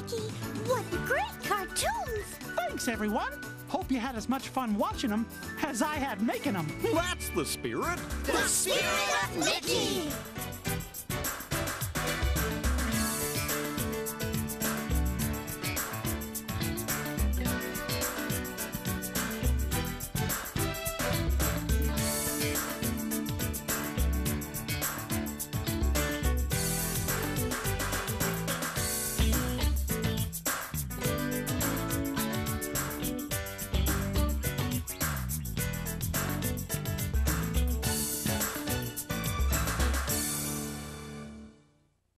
Mickey. What great cartoons! Thanks, everyone. Hope you had as much fun watching them as I had making them. That's the spirit. The spirit of Mickey!